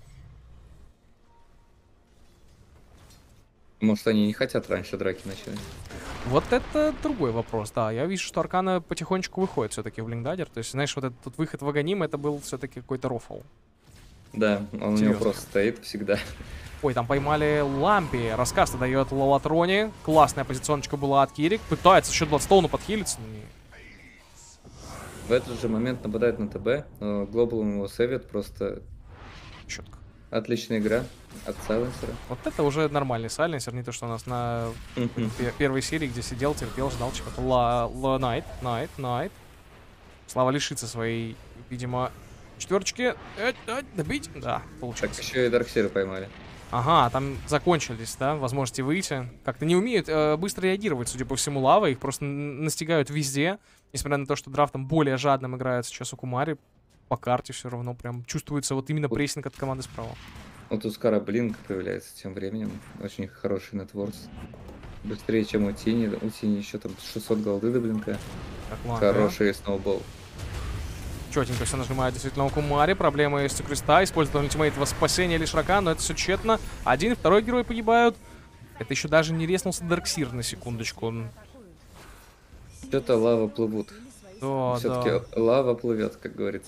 Может, они не хотят раньше драки начать.
Вот это другой вопрос, да. Я вижу, что Аркана потихонечку выходит все-таки в Блинкдадер. То есть, знаешь, вот этот выход в Аганим, это был все-таки какой-то рофл.
Да, он у него
Серьезно.
просто стоит всегда.
Ой, там поймали Лампи. Рассказ дает Лолатроне. Классная позиционочка была от Кирик. Пытается еще Бладстоуну подхилиться. но не-
В этот же момент нападает на ТБ, но Глобал его сейвит, просто
Четко.
отличная игра от Сайленсера.
Вот это уже нормальный сайленсер, не то, что у нас на пе- первой серии, где сидел, терпел, ждал чего-то. Ла, ла, найт, найт, найт. Слава лишится своей, видимо, четверочки. Э, э, добить? Да,
Так
получилось.
еще и Дарксира поймали.
Ага, там закончились, да, возможности выйти. Как-то не умеют э, быстро реагировать, судя по всему, Лава. Их просто н- настигают везде. Несмотря на то, что драфтом более жадным играет сейчас у Кумари. По карте все равно прям чувствуется вот именно
Вот.
прессинг от команды справа.
Вот у Скара Блинк появляется тем временем. Очень хороший нетворс. Быстрее, чем у Тини. У Тини еще там шестьсот голды до Блинка.
Так, ладно.
Хороший сноубол.
Четенько все нажимает действительно у Кумари. Проблема есть у Креста. Использует ультимейт во спасение Лишрака, но это все тщетно. Один, второй герой погибают. Это еще даже не резнулся Дарксир на секундочку. Он-
Что-то лава плывут.
Да,
Все-таки
да.
лава плывет, как говорится.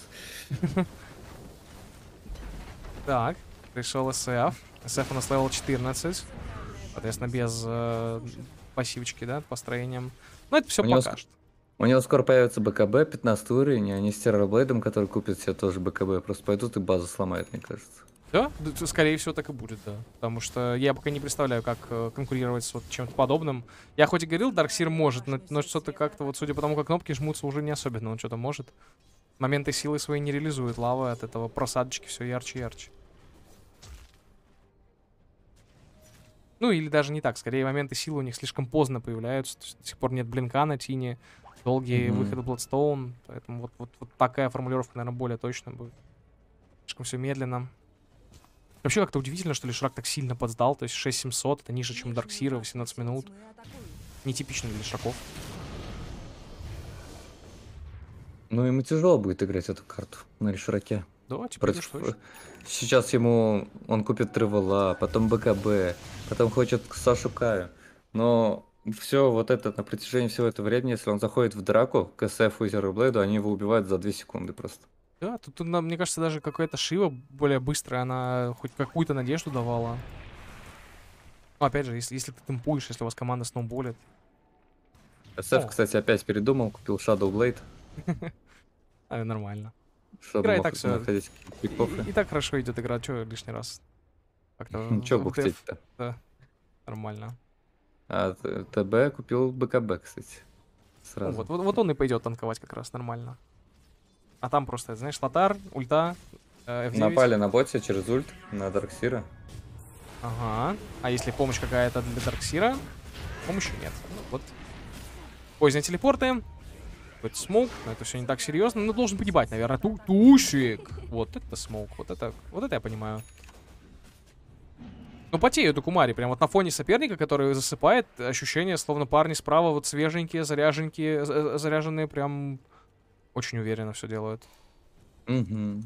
Так, пришел СФ. СФ у нас левел четырнадцать. Соответственно, без э, пассивочки, да, построением. Но это все
У него
пока
ск-
что.
У него скоро появится БКБ, пятнадцатый уровень, и они с Террорблейдом, который купит себе тоже БКБ, просто пойдут и базу сломают, мне кажется.
Да, д- т- скорее всего, так и будет, да. Потому что я пока не представляю, как э, конкурировать с вот чем-то подобным. Я хоть и говорил, Дарксир может, но, но что-то как-то вот, судя по тому, как кнопки жмутся, уже не особенно он что-то может. Моменты силы свои не реализует. Лава от этого просадочки все ярче и ярче. Ну, или даже не так. Скорее, моменты силы у них слишком поздно появляются. То есть до сих пор нет блинка на Тине. Долгие
Мгм.
выходы Bloodstone. Поэтому вот, вот, вот такая формулировка, наверное, более точно будет. Слишком все медленно. Вообще как-то удивительно, что Лишрак так сильно подсдал. То есть шесть семьсот, это ниже, чем Дарксира, восемнадцать минут. Нетипично для Лишраков.
Ну, ему тяжело будет играть эту карту на Лишраке.
Да, теперь
Против...
уж точно.
Сейчас ему он купит Тревела, потом БКБ, потом хочет Сашу Каю. Но все вот это на протяжении всего этого времени, если он заходит в драку к СФ и Зероблейду, они его убивают за две секунды просто.
Да, тут, тут, нам, мне кажется, даже какая-то Шива более быстрая, она хоть какую-то надежду давала. Ну, опять же, если, если ты темпуешь, если у вас команда сноуболит.
СФ,
О.
кстати, опять передумал, купил Shadow Blade,
А, нормально.
чтобы
Игра и
мог
так всё.
находить
И,
пикофы.
и так хорошо идет игра, что лишний раз. Как-то
Ну, чё
в деф,
бухтеть-то?
да, нормально.
А Т- ТБ купил БКБ, кстати,
Ну,
сразу.
вот, вот, вот он и пойдет танковать как раз нормально. А там просто, знаешь, Лотар, ульта, э, эф девять.
Напали на боте через ульт на Дарксира.
Ага. А если помощь какая-то для Дарксира? Помощи нет. Ну, вот. Поздние телепорты. Какой-то смоук. Но это все не так серьезно. Но должен погибать, наверное. Ту Тусик. Вот это смоук. Вот это, вот это я понимаю. Ну, потеют у Кумари. Прям вот на фоне соперника, который засыпает, ощущение, словно парни справа вот свеженькие, заряженькие, за- заряженные, прям очень уверенно все делают.
Угу.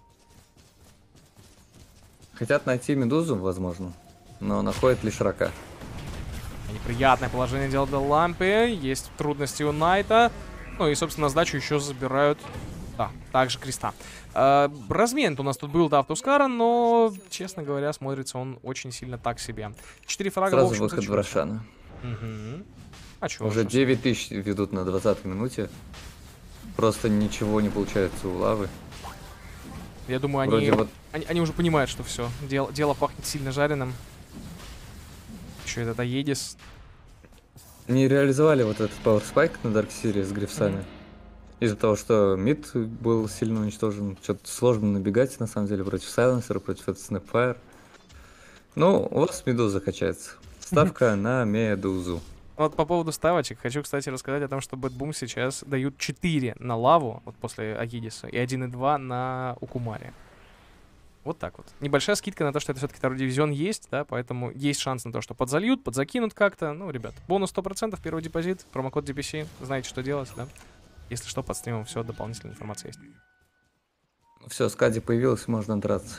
Хотят найти Медузу, возможно, но находят лишь Рака.
Неприятное положение дел до Лампи. Есть трудности у Найта. Ну и, собственно, на сдачу еще забирают. Да, также Креста. Э, размен у нас тут был, да, Автускара, но, честно говоря, смотрится он очень сильно так себе. Четыре фрага,
Сразу
в общем,
выход в
зачётно.
Рошана.
Мгм. А чё
Уже
ж.
девять тысяч ведут на двадцатой минуте. Просто ничего не получается у Лавы.
Я думаю,
Вроде
они,
вот
они, они уже понимают, что все. Дело, дело пахнет сильно жареным. Еще этот Аедис.
не реализовали вот этот Power Spike на Дарксире с грифсами. Из-за того, что мид был сильно уничтожен. Что-то сложно набегать, на самом деле, против Сайленсера, против этого Snapfire. Ну, у вас Медуза качается. Ставка на Медузу.
Вот по поводу ставочек, хочу, кстати, рассказать о том, что Bad Boom сейчас дают четыре на Лаву, вот после Аедиса, и один и два на Укумаре. Вот так вот. Небольшая скидка на то, что это все-таки второй дивизион есть, да, поэтому есть шанс на то, что подзальют, подзакинут как-то. Ну, ребят, бонус сто процентов, первый депозит, промокод ди пи си, знаете, что делать, да. Если что, под стримом все, дополнительная информация есть.
Все, Скади появилась, можно драться.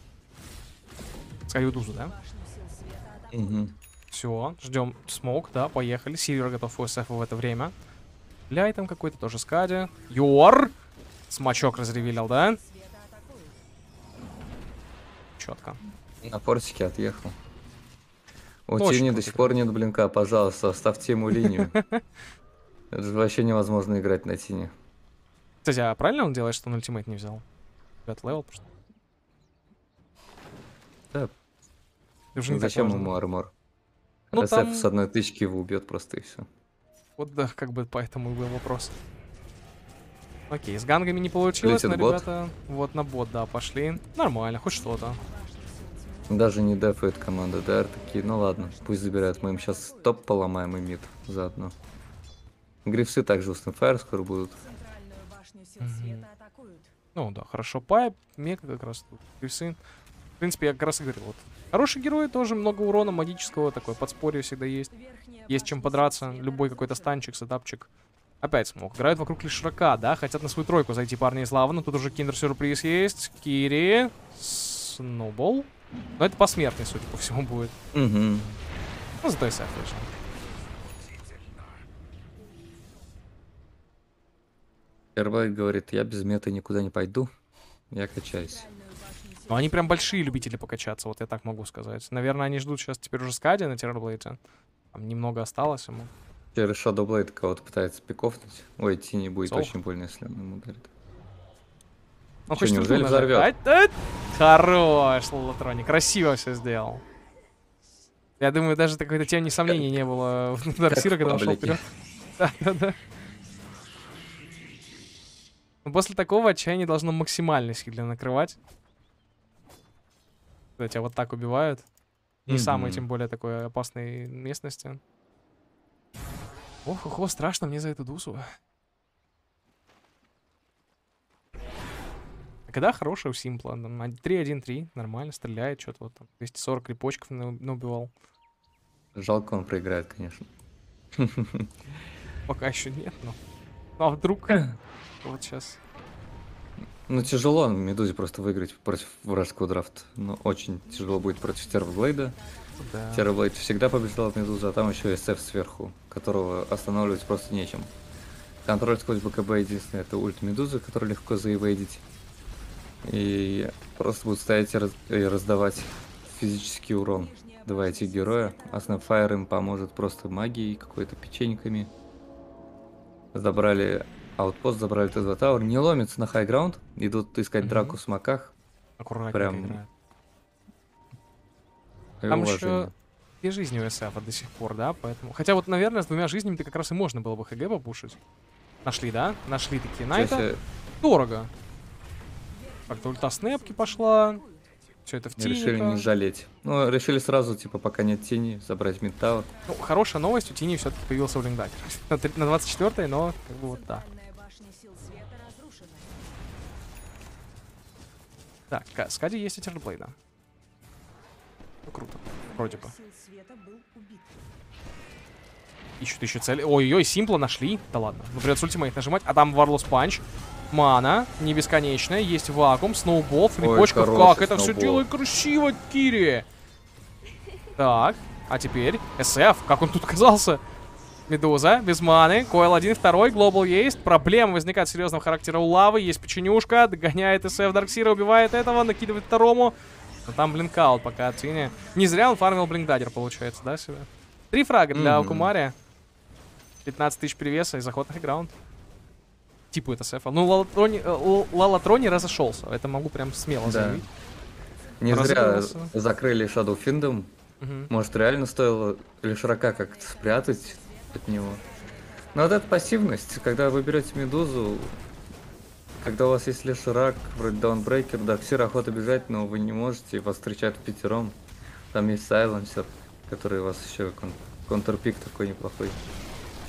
Скажу дузу, да?
Угу.
Все, ждем смог, да, поехали. Сильвер готов у эс эф в это время. Ляй там какой-то, тоже Скади. Йор! Смачок разревелил, да? Четко.
На форсике отъехал. У
Очень
Тини
круто,
до сих пор нет блинка, пожалуйста, оставьте ему линию. Это же вообще невозможно играть на Тине.
Кстати, а правильно он делает, что он ультимейт не взял? Пятый левел просто.
Да.
Ты уже не так
Зачем
важно.
ему армор?
Ну,
эс эф
там-
с одной тычки его убьет просто и все.
Вот да, как бы поэтому и был вопрос. Окей, с гангами не получилось,
Летит
но
бот.
ребята вот на бот, да, пошли. Нормально, хоть что-то.
Даже не дефает команда ДР, такие, ну ладно, пусть забирают, мы им сейчас топ поломаем и мид заодно. Грифсы также у Снэфайр скоро будут.
Центральную башню сил
Мгм.
света атакуют.
Ну да, хорошо. Пайп, Мека как раз тут. Грифсы. В принципе, я как раз и говорил, вот. Хороший герой, тоже много урона магического, такое подспорье всегда есть.
Верхняя
Есть чем
башня
подраться,
сил света
любой какой-то
разрушена.
станчик, сетапчик. Опять смог. Играют вокруг лишь широка, да? Хотят на свою тройку зайти парни из лавы, но тут уже киндер-сюрприз есть. Кири, Сноубол. Но это посмертный, судя по всему, будет.
Угу.
Ну, зато и Сэф вышел.
Эрбайт говорит, я без меты никуда не пойду, я качаюсь.
Центральную башню сил
Но они прям большие любители покачаться, вот я так могу сказать. Наверное, они ждут сейчас теперь уже Скади на Террорблейде. Там немного осталось ему.
Через Shadow Blade кого-то пытается пикофнуть. Ой, Тини будет
Цох.
очень больно, если он ему ударит.
Он
Чё,
хочет
неужели
ульту нажать.
взорвёт?
Ай, да. Хорош, Лолотрони. Красиво все сделал. Я думаю, даже какой-то тени сомнений не было в Дарксира,
в
когда он шел
паблике.
вперед. Да, да, да. Но после такого отчаяния должно максимально сильно накрывать. Когда тебя вот так убивают. Не самой,
Мгм.
тем более, такой опасной местности. Ох, ох, ох, страшно мне за эту дусу. А когда хорошая у Симпла? Там три один три, нормально, стреляет, что-то вот там. двести сорок крипочков на- наубивал.
Жалко, он проиграет, конечно.
Пока еще нет, но... Ну, а вдруг... Вот сейчас.
Ну, тяжело Медузе просто выиграть против вражеского драфта. Но очень тяжело будет против Террорблейда.
Да.
Террорблейд всегда побеждал Медузу, а там еще эс эф сверху, которого останавливать просто нечем. Контроль сквозь БКБ единственное, это ульт Медузы, который легко заэвейдить. И просто будут стоять и, раз- и раздавать физический урон. Два этих героя. А Снэпфайр им поможет просто магией, какой-то печеньками. Забрали аутпост, забрали Т два Тауэр. Не ломятся на хайграунд. Идут искать
Мгм.
драку в смоках.
Аккуратненько
прям
играет.
И
Там
уважение.
еще две жизни у эс эф до сих пор, да, поэтому... Хотя вот, наверное, с двумя жизнями-то как раз и можно было бы ХГ попушить. Нашли, да? Нашли такие Найта.
Чаще
Дорого. Как-то ульта снэпки пошла. Все это в
решили не
тиника.
жалеть. Ну, решили сразу, типа, пока нет тени, забрать мидтауэр.
Ну, хорошая новость, у Тини все-таки появился Блингдагер. На, три- на двадцать четвёртой, но как бы вот так.
Центральная башня сил света разрушена.
Так, Ка- Скади есть и Террорблейда. Ну, круто. Вроде бы.
Сил света был убит.
Ищут еще цели. Ой-ой-ой, Симпла нашли. Да ладно. Ну, придется ультимейт нажимать. А там Варлос Панч. Мана. Не бесконечная. Есть вакуум. Сноубол. Фрипочков.
хороший
Как это все
сноубол.
делает красиво, Кири. Так. А теперь эс эф. Как он тут оказался? Медуза. Без маны. Койл один, второй. Глобал есть. Проблема возникает серьезного характера у лавы. Есть печенюшка. Догоняет эс эф Дарксира. Убивает этого. Накидывает второму. Но там блинкаут пока от Тини. Не зря он фармил блинкдадер, получается, да, себе? Три фрага для
Мгм.
Акумария. пятнадцать тысяч привеса и заход на хайграунд. Типу это сефа. Ну, Лалатрони, э, Л- Лалатрони разошелся. Это могу прям смело
Да.
заявить.
Не зря
Разыгрался.
закрыли Shadow Fiend'ом.
Мгм.
Может, реально стоило Лишрака как-то спрятать от него. Но вот эта пассивность, когда вы берете Медузу, когда у вас есть Лишрак, вроде Даунбрейкер, Дарксир, охота бежать, но вы не можете, вас встречают пятером. Там есть Сайленсер, который у вас еще кон- контрпик такой неплохой.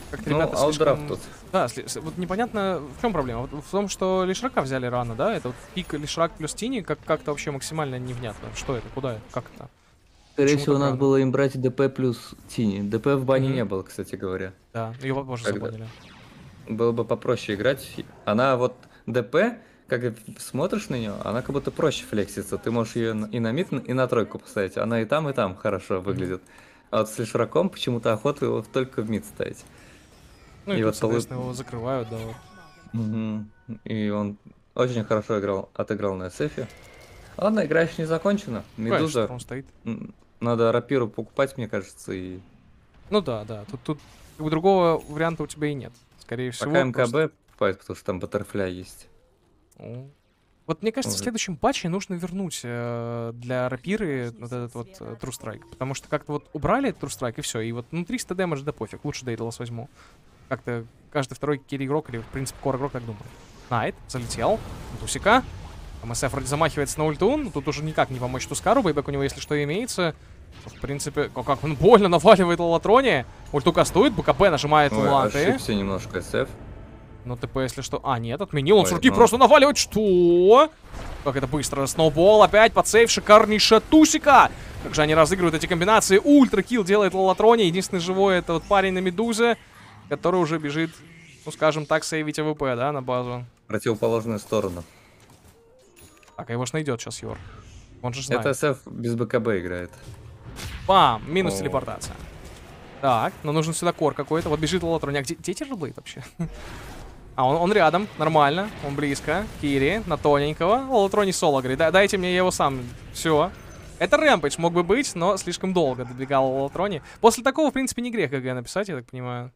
как-то
Ну,
ребята
аутдрафт
слишком...
тут.
Да, сли- с- вот непонятно, в чем проблема. Вот в том, что Лишрака взяли рано, да? Это вот пик Лишрак плюс Тини, как- как-то вообще максимально невнятно. Что это? Куда это? Как это?
Скорее
Почему
всего,
так
надо
рано?
было им брать ДП плюс Тини. ДП в бане
Мгм.
не было, кстати говоря.
Да, ее позже
Когда?
забанили.
Было бы попроще играть. Она вот ДП, как и смотришь на нее, она как будто проще флексится. Ты можешь ее и на мид, и на тройку поставить. Она и там, и там хорошо выглядит. А вот с Лишраком почему-то охота его только в мид ставить.
Ну и,
И
тут,
вот полы-
соответственно, его закрывают, да. Вот.
Мгм. И он очень хорошо играл, отыграл на эсэфе. Ладно, игра еще не закончена.
Конечно,
Медуза.
он стоит.
м, Надо рапиру покупать, мне кажется, и
Ну да, да. Тут, тут как бы другого варианта у тебя и нет. Скорее всего.
пока
просто-
МКБ покупать, потому что там баттерфляй есть.
Ну, вот мне кажется, в
Может.
следующем патче нужно вернуть э, для рапиры вот этот вот э, True Strike. Потому что как-то вот убрали True Strike и все. И вот ну триста дэмэдж, да пофиг. Лучше Дейдалас возьму. Как-то каждый второй керри-игрок или, в принципе, кор-игрок так думает. Найт залетел. Тусика. МСФ вроде замахивается на ульту. Но тут уже никак не помочь Тускару. Бейбэк у него, если что, имеется. В принципе, о, как он больно наваливает Лалатроне. Ульту кастует, БКБ нажимает
Ой,
ланты.
ошибся немножко эсэф.
Ну, ТП, если что... А, нет, отменил. Он
Ой,
с руки
ну.
просто наваливает. Что? Как это быстро. Сноубол опять под сейф. Шикарнейшая Тусика. Как же они разыгрывают эти комбинации. Ультракилл делает Лалатроне. Единственный живой это вот парень на Медузе, который уже бежит, ну, скажем так, сейвить АВП, да, на базу.
Противоположную сторону.
Так, а его ж найдет сейчас Йор. Он же знает.
Это эсэф без БКБ играет.
Бам! Минус
О.
телепортация. Так, но нужен сюда кор какой-то. Вот бежит Лалатроне. А где, где Террорблейд вообще? А, он, он рядом, нормально, он близко. Кири, на тоненького. Лалатроне соло говорит, да, дайте мне его сам. Все. Это Рэмпейдж мог бы быть, но слишком долго добегал Лалатроне. После такого, в принципе, не грех ГГ написать, я так понимаю.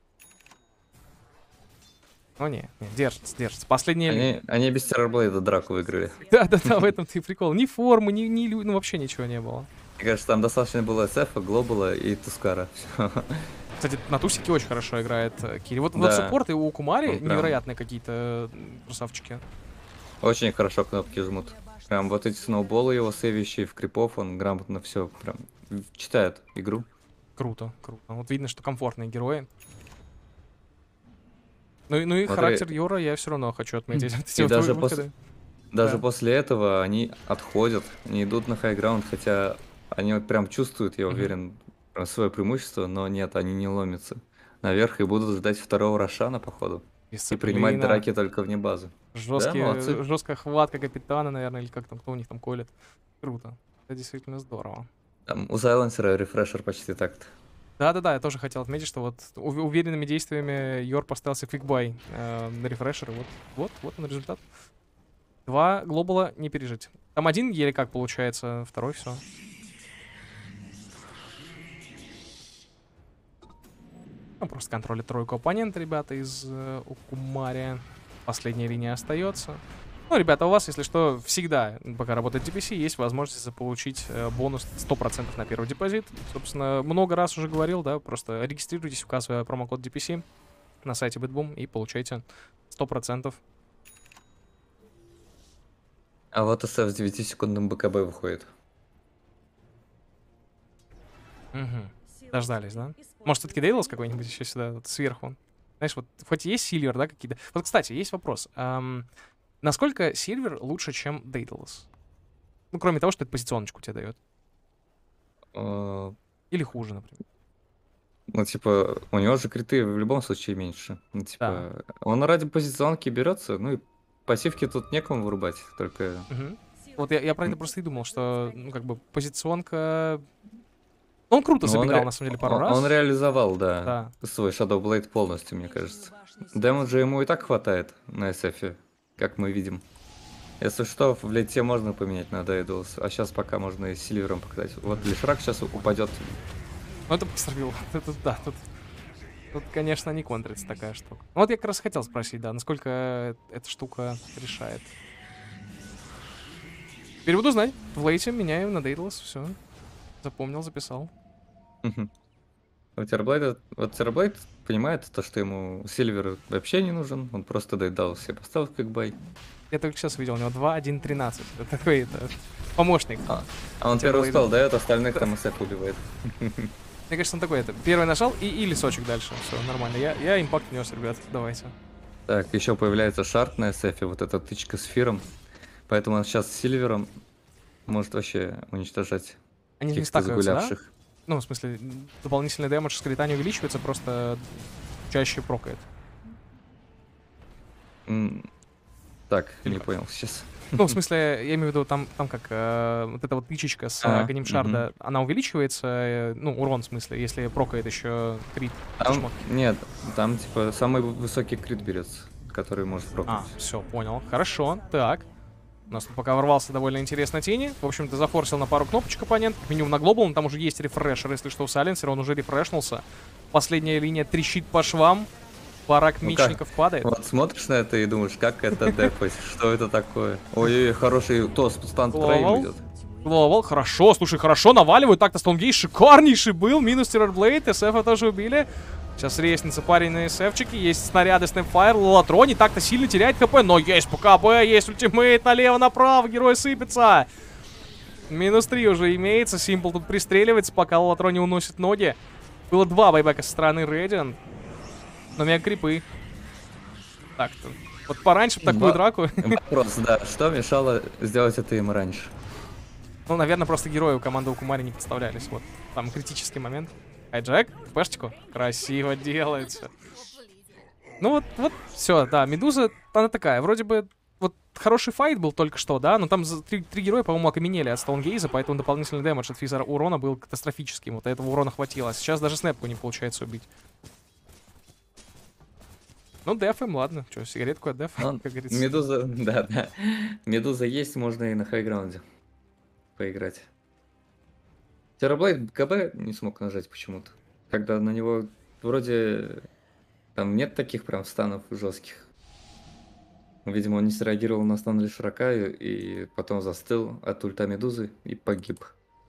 Ну не, не, держится, держится. Последняя...
Они, они без террорблейда драку выиграли.
Да-да-да, в этом-то и прикол. Ни формы, ни, ни лю- ну вообще ничего не было.
Мне кажется, там достаточно было эсэфа, глобала и Тускара. Всё.
Кстати, на Тусике очень хорошо играет э, Кири. Вот, вот
Да.
саппорты у Кумари
Он прям-
невероятные какие-то э, красавчики.
Очень хорошо кнопки жмут. Прям вот эти сноуболы его сейвящие в крипов, он грамотно все прям читает игру.
Круто, круто. Вот видно, что комфортные герои. Ну, и- ну и
Вот
характер Йора я все равно хочу отметить. Эти
И
вот
даже
вы-
пос-
выходы.
Даже
Да.
после этого они отходят, не идут на хайграунд, хотя они вот прям чувствуют, я
Мгм.
уверен, прям свое преимущество, но нет, они не ломятся наверх и будут ждать второго Рошана, походу. И принимать
Дисциплина,
драки только в небазу.
жесткие-
молодцы.
жесткая хватка капитана, наверное, или как там, кто у них там колет. Круто. Это действительно здорово.
Там у Сайленсера рефрешер почти так-то.
Да-да-да, я тоже хотел отметить, что вот ув- уверенными действиями Йор поставился квикбай э, на рефрешер. и Вот, вот, вот он результат. Два глобала не пережить. Там один еле как получается, второй все. Ну, просто контролит тройку оппонента, ребята, из э, Укумари. Последняя линия остается. Ну, ребята, у вас, если что, всегда, пока работает ди пи си, есть возможность заполучить э, бонус сто процентов на первый депозит. Собственно, много раз уже говорил, да, просто регистрируйтесь, указывая промокод ди пи си на сайте BitBoom и получайте сто процентов.
А вот эсэф с девятисекундным БКБ выходит.
Мгм. Дождались, да? Может, все-таки Дейлос какой-нибудь еще сюда, вот сверху? Знаешь, вот хоть есть Сильвер, да, какие-то... Вот, кстати, есть вопрос. Ам, насколько Сильвер лучше, чем Дейдалос? Ну, кроме того, что это позиционочку тебе дает.
Э,
Или хуже, например.
Ну, типа, у него же криты в любом случае меньше. Ну, типа, он ради позиционки берется, ну и пассивки тут некому вырубать, только...
Мгм. Вот я, я про это просто и думал, что, ну, как бы, позиционка... Он круто
Ну, он
забегал,
ре-
на самом деле, пару
он,
раз.
он реализовал, да,
Да.
свой Shadow Blade полностью, мне кажется. Дэмэджа ему и так хватает на эсэфе, как мы видим. Если что, в лете можно поменять на Дейдалс, а сейчас пока можно и с Сильвером покатать. Вот Лишрак сейчас упадет.
Ну, это быстро бил. Это, да, тут, тут, конечно, не контрится такая штука. Ну, вот я как раз хотел спросить, да, насколько эта штука решает. Теперь буду знать. В лейте меняем на Дейдалс, все. Запомнил, записал.
Мгм. У Терблейда, вот Терблейд понимает то, что ему Сильвер вообще не нужен, он просто Дейдалс себе поставил как бай.
Я только сейчас увидел, у него два один тринадцать. Это такой это, помощник.
А, а он первый
Терблейда.
спел дает, остальных там эсэф убивает.
Мне кажется, он такой, это, первый нажал и, и лесочек дальше. Все, нормально. Я, я импакт нес, ребят, давайте.
Так, еще появляется шарт на эс эф, вот эта тычка с фиром. Поэтому он сейчас с Сильвером может вообще уничтожать
Они не
каких-то
стакаются, да?
загулявших.
Ну, в смысле, дополнительный дэмэдж с крита не увеличивается, просто чаще прокает.
М, Так,
Или
не
как?
понял сейчас.
Ну, в смысле, я имею в виду, там, там как, э, вот эта вот тычечка с
А,
огнем шарда, она увеличивается, э, ну, урон, в смысле, если прокает еще крит.
Там,
шмотки.
нет, там типа самый высокий крит берется, который может
А,
прокнуть.
все, понял. Хорошо, так. У нас тут пока ворвался довольно интересно тени. В общем-то, зафорсил на пару кнопочек оппонент. Как минимум на глобал, но там уже есть рефрешер, если что, у Сайленсера. Он уже рефрешнулся. Последняя линия трещит по швам. Барак
Ну
мечников падает.
Вот смотришь на это и думаешь, как это дефать, что это такое? Ой, хороший тост, стант
Глобал.
трейн идет.
Глобал, хорошо, слушай, хорошо, наваливают. Так-то Стоунгейт шикарнейший был. Минус Террорблейд, эс эфа тоже убили. Сейчас ресница парень на эс-эфчике. Есть снаряды, снэпфайр, Лолатрон не так-то сильно теряет хп, но есть ПКБ, есть ультимейт налево-направо, герой сыпется. Минус три уже имеется, Симпл тут пристреливается, пока Лолатрон не уносит ноги. Было два байбека со стороны Radiant. Но мега крипы. Так-то. Вот пораньше в такую
Ба-
драку.
Вопрос, да, что мешало сделать это им раньше?
Ну, наверное, просто герои у команды у Кумари не подставлялись. Вот там критический момент. Хайджек, пэшечку. Красиво делается. Ну вот, вот, все, да, Медуза, она такая, вроде бы, вот хороший файт был только что, да, но там за- три, три героя, по-моему, окаменели от Стоунгейза, поэтому дополнительный дэмэдж от физа урона был катастрофическим, вот этого урона хватило. А сейчас даже снэпку не получается убить. Ну, дефаем, ладно, что, сигаретку от дефа,
Ну,
как говорится.
Медуза, да, да. Медуза есть, можно и на хайграунде поиграть. Террорблейд КБ не смог нажать почему-то. Когда на него вроде там нет таких прям станов жестких. Видимо, он не среагировал на стан Лишрака и, и потом застыл от ульта Медузы и погиб.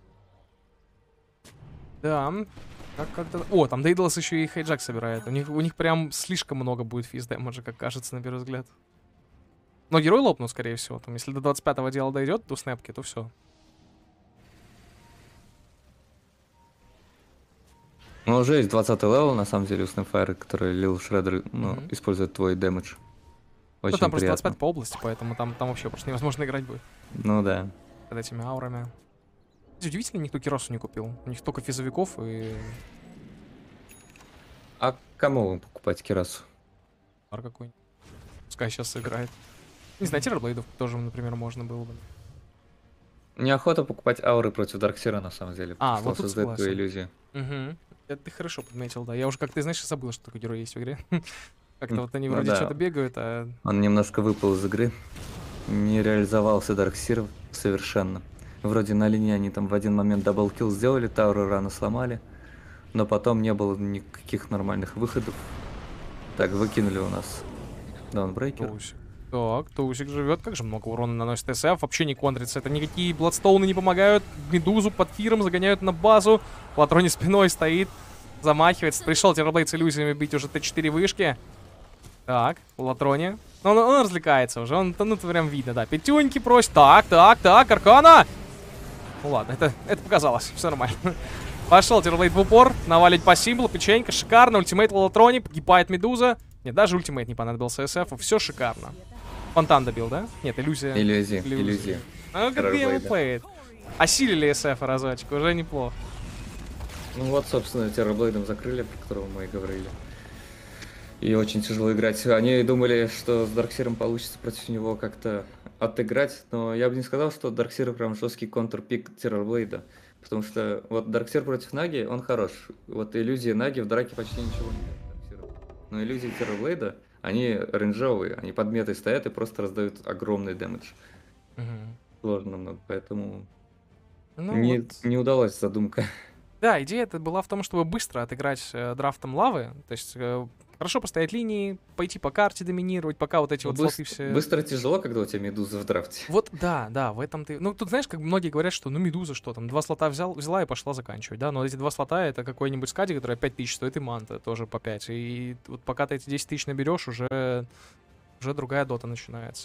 Да, как как-то... О, там Дейдлас еще и Хайджак собирает. У них, у них прям слишком много будет физ дэмэджа, как кажется, на первый взгляд. Но герой лопнут, скорее всего. Там, если до двадцать пятого дела дойдет, до снэпки, то все.
Ну, уже есть двадцатый левел, на самом деле, у Снэпфайра, который Лил Шреддер, ну,
Мгм.
использует твой дэмэдж.
Ну,
Очень
там просто двадцать
приятно.
пять по области, поэтому там, там вообще просто невозможно играть будет.
Ну да.
Под этими аурами. Удивительно, никто Киросу не купил. У них только физовиков и...
А кому вам покупать Кирасу?
Ар какой-нибудь. Пускай сейчас сыграет. Не знаю, Террорблейдов тоже, например, можно было бы.
Неохота покупать ауры против Дарксира, на самом деле.
А,
Что
вот тут
создает твою
согласен.
иллюзию.
Угу. Это ты хорошо подметил, да. Я уже как-то, знаешь, забыл, что такой герой есть в игре. Как-то
М,
вот они
ну
вроде
да.
что-то бегают, а...
Он немножко выпал из игры. Не реализовался Дарксир совершенно. Вроде на линии они там в один момент даблкил сделали, тауры рано сломали. Но потом не было никаких нормальных выходов. Так, выкинули у нас даунбрейкер.
Тоусик. Так, Тоусик живет. Как же много урона наносит эс-эф. Вообще не контрится. Это никакие Бладстоуны не помогают. Медузу под фиром загоняют на базу. Латрони спиной стоит. Замахивается. Пришел Террорблейд с иллюзиями бить уже Т четыре вышки. Так, Латрони. Ну, он, он развлекается уже. Он, ну, это прям видно, да. Пятюньки просит. Так, так, так, Аркана. Ну ладно, это, это показалось. Все нормально. Пошел Террорблейд в упор. Навалить по символу. Печенька. Шикарно. Ультимейт Латрони. Погибает Медуза. Нет, даже ультимейт не понадобился эс-эфу. Все шикарно. Фонтан добил, да? Нет, иллюзия.
Иллюзия,
Иллюзия.
иллюзия.
Ну, как
Terrorblade.
геймплей. Осилили эс-эф разочек, уже неплохо.
Ну вот, собственно, Террорблейдом закрыли, про которого мы и говорили. И очень тяжело играть. Они думали, что с Дарксиром получится против него как-то отыграть, но я бы не сказал, что Дарксир прям жесткий контрпик Террорблейда. Потому что вот Дарксир против Наги, он хорош. Вот иллюзии Наги в драке почти ничего не дают Дарксиру. Но иллюзии Террорблейда, они рейнджовые, они под метой стоят и просто раздают огромный дэмэдж.
Мгм.
Сложно намного, поэтому
Ну,
не,
вот.
не удалась задумка.
Да, идея это была в том, чтобы быстро отыграть э, драфтом лавы. То есть э, хорошо постоять линии, пойти по карте доминировать, пока вот эти
Ну,
вот
быс-
слоты все...
Быстро тяжело, когда у тебя медуза в драфте.
Вот, да, да, в этом ты... Ну, тут, знаешь, как многие говорят, что, ну, Медуза что там, два слота взял, взяла и пошла заканчивать, да, но эти два слота — это какой-нибудь скади, который пять тысяч стоит, и манта тоже по пять. И вот пока ты эти десять тысяч наберешь, уже, уже другая дота начинается.